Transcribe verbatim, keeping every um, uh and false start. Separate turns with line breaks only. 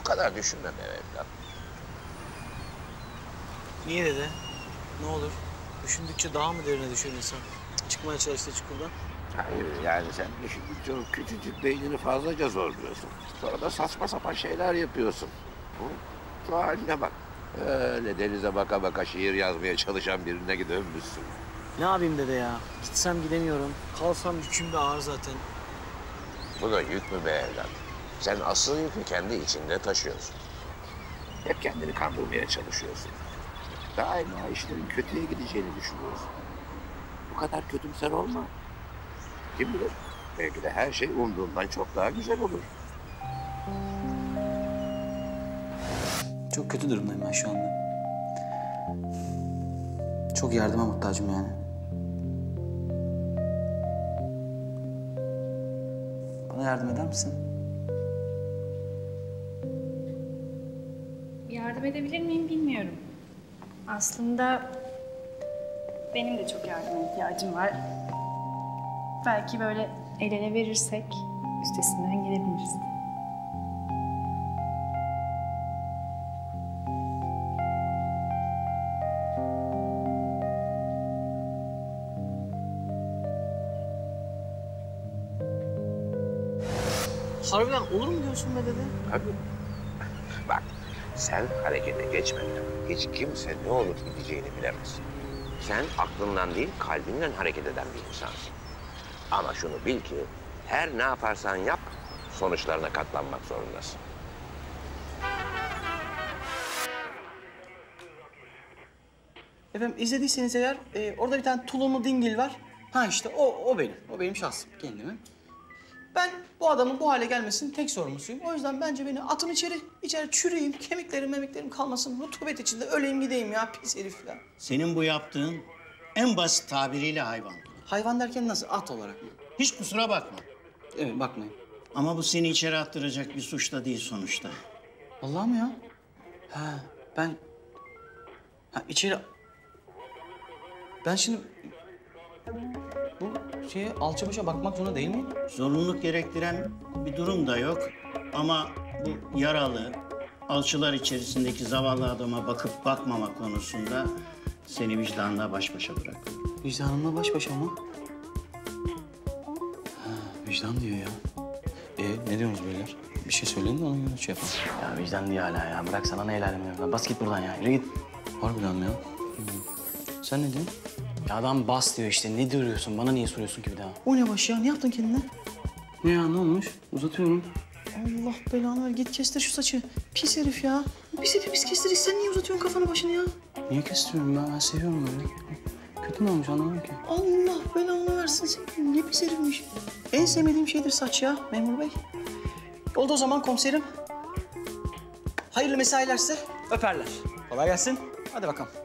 Bu kadar düşünme be evlat.
Niye dede? Ne olur? Düşündükçe daha mı derine düşer insan? Çıkmaya çalıştı çukurdan.
Hayır yani sen düşündükçe o küçücük beynini fazlaca zorluyorsun. Sonra da saçma sapan şeyler yapıyorsun. Hı? Şu haline bak. Öyle denize baka baka şiir yazmaya çalışan birine dönmüşsün.
Ne yapayım dede ya? Gitsem gidemiyorum. Kalsam yüküm de ağır zaten.
Bu da yük mü be evlat? Sen asıl yükü kendi içinde taşıyorsun. Hep kendini kandırmaya çalışıyorsun. Daima işlerin kötüye gideceğini düşünüyorsun. Bu kadar kötümser olma. Kim bilir? Belki de her şey umduğundan çok daha güzel olur.
Çok kötü durumdayım ben şu anda. Çok yardıma muhtacım yani. Bana yardım eder misin?
Yardım edebilir miyim bilmiyorum. Aslında benim de çok yardıma ihtiyacım var. Belki böyle el ele verirsek üstesinden gelebiliriz.
Harbiden olur mu diyorsun be dede?
Tabii. Bak, sen harekete geçmeden hiç kimse ne olup gideceğini bilemez. Sen aklından değil, kalbinden hareket eden bir insansın. Ama şunu bil ki, her ne yaparsan yap, sonuçlarına katlanmak zorundasın.
Efendim izlediyseniz eğer e, orada bir tane tulumlu dingil var. Ha işte o, o benim. O benim şahsım kendimin. Ben bu adamın bu hale gelmesinin tek sorumlusuyum. O yüzden bence beni atın içeri, içeri çürüyeyim. Kemiklerim memiklerim kalmasın. Rutubet içinde öleyim gideyim ya pis herif ya.
Senin bu yaptığın en basit tabiriyle hayvan.
Hayvan derken nasıl? At olarak mı?
Hiç kusura bakma.
Evet bakmayın.
Ama bu seni içeri attıracak bir suç da değil sonuçta.
Vallahi mi ya? Ha ben... Ha içeri... Ben şimdi... Bu şeye alça başa bakmak zorunda değil miyim?
Zorunluluk gerektiren bir durum da yok. Ama bu yaralı, alçılar içerisindeki zavallı adama bakıp bakmama konusunda seni vicdanla baş başa bırakıyorum.
Vicdanımla baş başa mı? Ha, vicdan diyor ya. E ne diyorsunuz beyler? Bir şey söyleyin de ona göre şey yapalım. Ya vicdan diyor hala ya. Bırak sana ne el alem ya. Bas git buradan ya. Yürü git. Harbiden mi ya? Hmm. Sen ne diyorsun? Ya adam bas diyor işte. Ne diyorsun? Bana niye soruyorsun ki bir daha? O ne baş ya? Ne yaptın kendine? Ne ya? Ne olmuş? Uzatıyorum. Allah belanı ver. Git kestir şu saçı. Pis herif ya. Biz hepimiz kestiririz. Sen niye uzatıyorsun kafanı başını ya? Niye kestiriyorum ben? Ben seviyorum böyle. Kötü mü olmuş anlamadım ki. Allah belanı versin seni. Ne pis herifmiş. En sevmediğim şeydir saç ya memur bey. Oldu o zaman komiserim. Hayırlı mesailer size. Öperler. Kolay gelsin. Hadi bakalım.